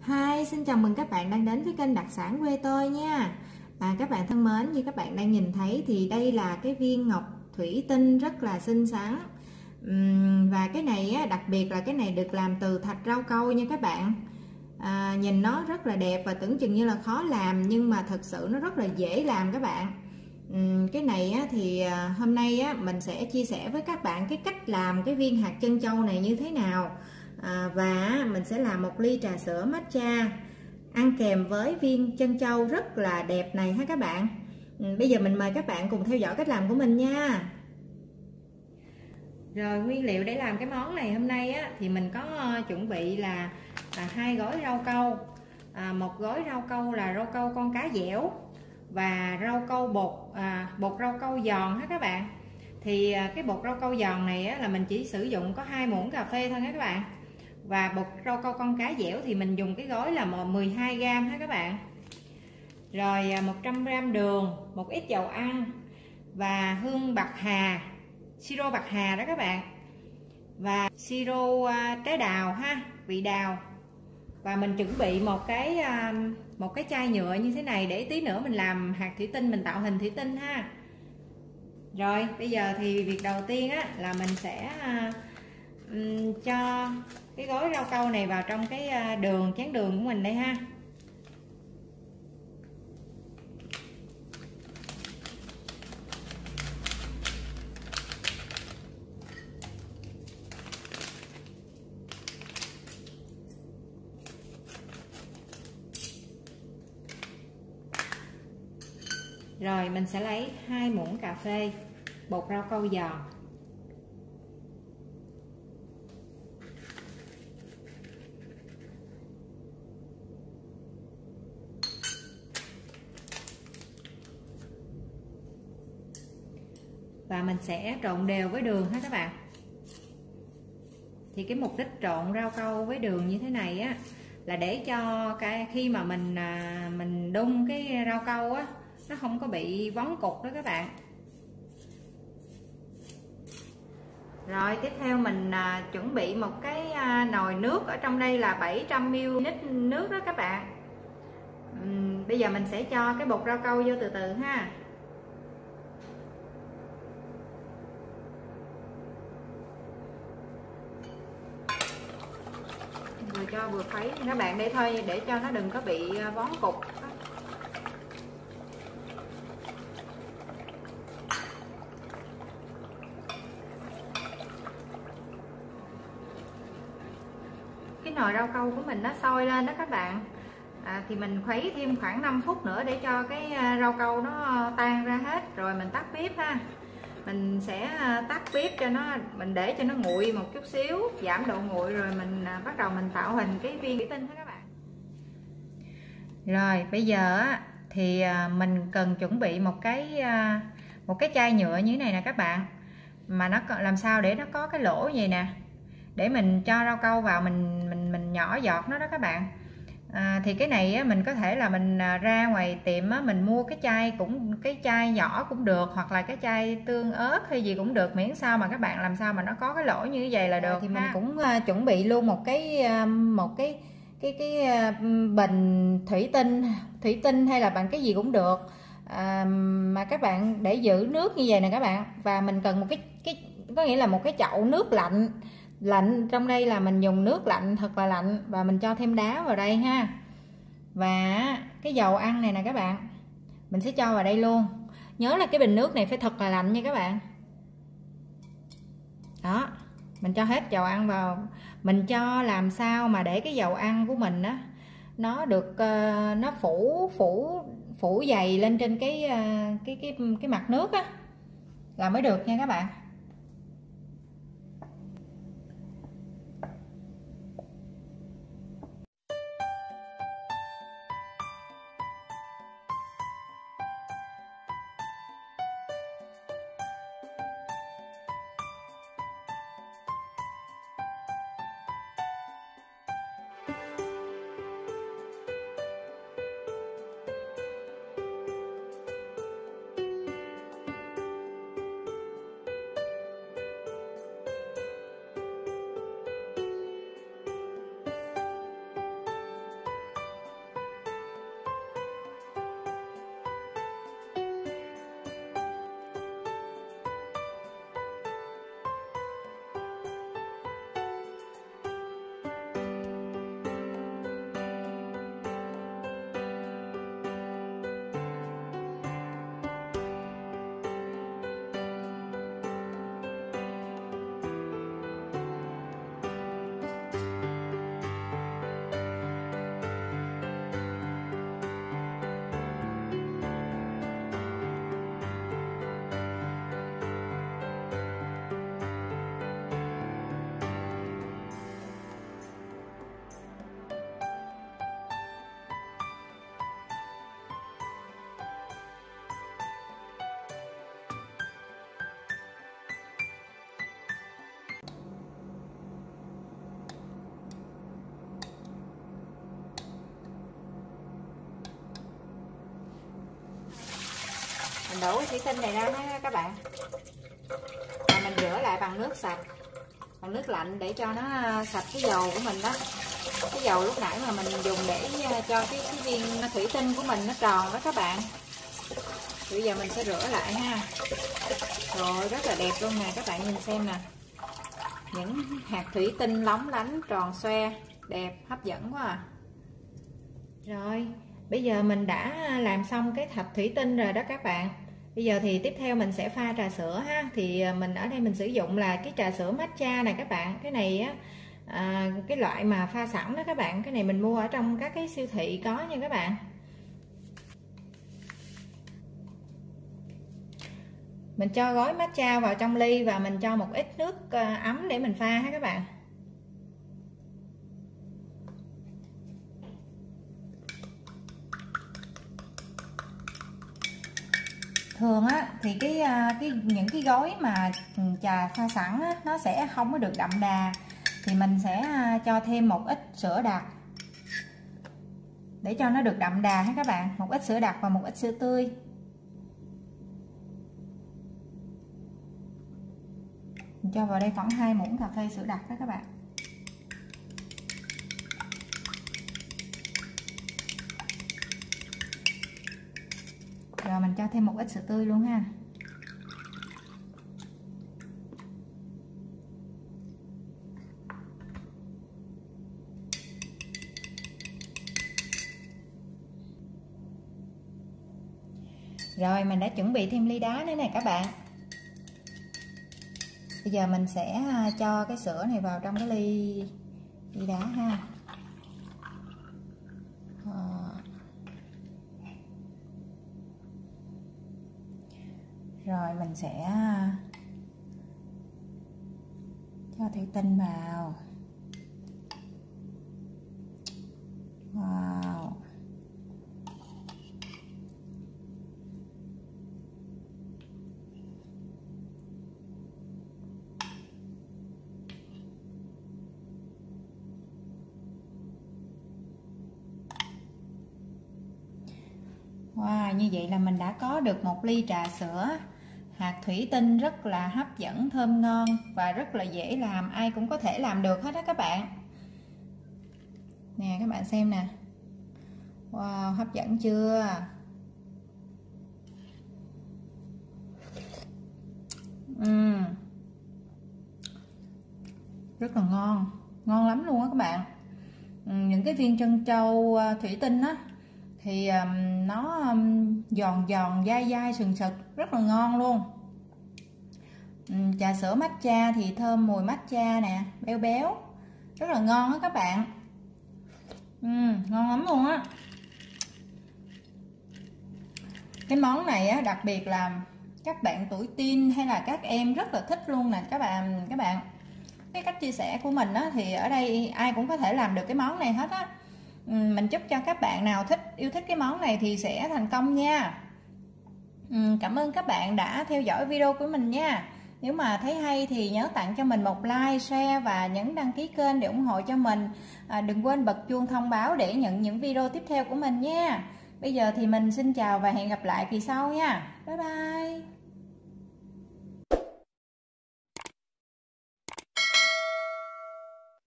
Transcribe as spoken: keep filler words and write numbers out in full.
Hi, xin chào mừng các bạn đang đến với kênh đặc sản quê tôi nha. À, các bạn thân mến, như các bạn đang nhìn thấy thì đây là cái viên ngọc thủy tinh rất là xinh xắn. Uhm, và cái này á, đặc biệt là cái này được làm từ thạch rau câu nha các bạn. À, nhìn nó rất là đẹp và tưởng chừng như là khó làm, nhưng mà thật sự nó rất là dễ làm các bạn. Uhm, cái này á, thì à, hôm nay á, mình sẽ chia sẻ với các bạn cái cách làm cái viên hạt trân châu này như thế nào. À, và mình sẽ làm một ly trà sữa matcha ăn kèm với viên trân châu rất là đẹp này ha các bạn. Ừ, bây giờ mình mời các bạn cùng theo dõi cách làm của mình nha. Rồi, nguyên liệu để làm cái món này hôm nay á, thì mình có uh, chuẩn bị là à, hai gói rau câu, à, một gói rau câu là rau câu con cá dẻo và rau câu bột à, bột rau câu giòn ha các bạn. Thì à, cái bột rau câu giòn này á, là mình chỉ sử dụng có hai muỗng cà phê thôi nha các bạn. Và bột rau câu con cá dẻo thì mình dùng cái gói là mười hai gam ha các bạn. Rồi một trăm gam đường, một ít dầu ăn và hương bạc hà, siro bạc hà đó các bạn. Và siro trái đào ha, vị đào. Và mình chuẩn bị một cái một cái chai nhựa như thế này để tí nữa mình làm hạt thủy tinh, mình tạo hình thủy tinh ha. Rồi, bây giờ thì việc đầu tiên á là mình sẽ um, cho cái gói rau câu này vào trong cái đường chén đường của mình đây ha. Rồi mình sẽ lấy hai muỗng cà phê bột rau câu giòn. Và mình sẽ trộn đều với đường ha các bạn. Thì cái mục đích trộn rau câu với đường như thế này á là để cho cái khi mà mình mình đun cái rau câu á nó không có bị vón cục đó các bạn. Rồi tiếp theo mình à, chuẩn bị một cái à, nồi nước, ở trong đây là bảy trăm mi li lít nước đó các bạn. uhm, Bây giờ mình sẽ cho cái bột rau câu vô từ từ ha. Vừa cho vừa khuấy các bạn để thôi, để cho nó đừng có bị vón cục. Cái nồi rau câu của mình nó sôi lên đó các bạn. À, thì mình khuấy thêm khoảng năm phút nữa để cho cái rau câu nó tan ra hết rồi mình tắt bếp ha. Mình sẽ tắt bếp cho nó, mình để cho nó nguội một chút xíu, giảm độ nguội rồi mình bắt đầu mình tạo hình cái viên thủy tinh đó các bạn. Rồi bây giờ thì mình cần chuẩn bị một cái một cái chai nhựa như thế này nè các bạn, mà nó làm sao để nó có cái lỗ vậy nè, để mình cho rau câu vào, mình mình mình nhỏ giọt nó đó các bạn. À, thì cái này á, mình có thể là mình ra ngoài tiệm á, mình mua cái chai cũng cái chai nhỏ cũng được, hoặc là cái chai tương ớt hay gì cũng được, miễn sao mà các bạn làm sao mà nó có cái lỗ như vậy là được. Thì ha, mình cũng uh, chuẩn bị luôn một cái uh, một cái cái cái uh, bình thủy tinh thủy tinh hay là bằng cái gì cũng được, à, mà các bạn để giữ nước như vậy nè các bạn. Và mình cần một cái cái có nghĩa là một cái chậu nước lạnh lạnh, trong đây là mình dùng nước lạnh thật là lạnh, và mình cho thêm đá vào đây ha. Và cái dầu ăn này nè các bạn, mình sẽ cho vào đây luôn. Nhớ là cái bình nước này phải thật là lạnh nha các bạn. Đó, mình cho hết dầu ăn vào. Mình cho làm sao mà để cái dầu ăn của mình á nó được uh, nó phủ phủ phủ dày lên trên cái uh, cái cái cái mặt nước á là mới được nha các bạn. đổ cái thủy tinh này ra ha các bạn, và mình rửa lại bằng nước sạch, bằng nước lạnh để cho nó sạch cái dầu của mình đó, cái dầu lúc nãy mà mình dùng để cho cái, cái viên thủy tinh của mình nó tròn đó các bạn. Bây giờ mình sẽ rửa lại ha. Rồi rất là đẹp luôn nè, các bạn nhìn xem nè, những hạt thủy tinh lóng lánh tròn xoe, đẹp hấp dẫn quá à. Rồi bây giờ mình đã làm xong cái thạch thủy tinh rồi đó các bạn. Bây giờ thì tiếp theo mình sẽ pha trà sữa ha. Thì mình ở đây mình sử dụng là cái trà sữa matcha này các bạn. Cái này á, à, cái loại mà pha sẵn đó các bạn. Cái này mình mua ở trong các cái siêu thị có nha các bạn. Mình cho gói matcha vào trong ly và mình cho một ít nước ấm để mình pha ha các bạn. Thường á thì cái cái những cái gói mà trà pha sẵn á, nó sẽ không có được đậm đà, thì mình sẽ cho thêm một ít sữa đặc để cho nó được đậm đà ha các bạn. Một ít sữa đặc và một ít sữa tươi. Mình cho vào đây khoảng hai muỗng cà phê sữa đặc đó các bạn. Rồi mình cho thêm một ít sữa tươi luôn ha. Rồi mình đã chuẩn bị thêm ly đá nữa nè các bạn. Bây giờ mình sẽ cho cái sữa này vào trong cái ly ly đá ha. Rồi mình sẽ cho thủy tinh vào. Wow. Wow, như vậy là mình đã có được một ly trà sữa hạt thủy tinh rất là hấp dẫn, thơm ngon và rất là dễ làm, ai cũng có thể làm được hết đó các bạn. Nè các bạn xem nè. Wow, hấp dẫn chưa? Uhm. Rất là ngon, ngon lắm luôn á các bạn. Uhm, những cái viên trân châu thủy tinh á thì um, nó um, giòn giòn dai dai sừng sực, rất là ngon luôn. um, Trà sữa matcha thì thơm mùi matcha nè, béo béo, rất là ngon á các bạn. uhm, Ngon lắm luôn á. Cái món này á, đặc biệt là các bạn tuổi teen hay là các em rất là thích luôn nè các bạn. Các bạn cái cách chia sẻ của mình á, thì ở đây ai cũng có thể làm được cái món này hết á. Mình chúc cho các bạn nào thích yêu thích cái món này thì sẽ thành công nha. Cảm ơn các bạn đã theo dõi video của mình nha. Nếu mà thấy hay thì nhớ tặng cho mình một like, share và nhấn đăng ký kênh để ủng hộ cho mình. à, Đừng quên bật chuông thông báo để nhận những video tiếp theo của mình nha. Bây giờ thì mình xin chào và hẹn gặp lại kỳ sau nha. Bye bye.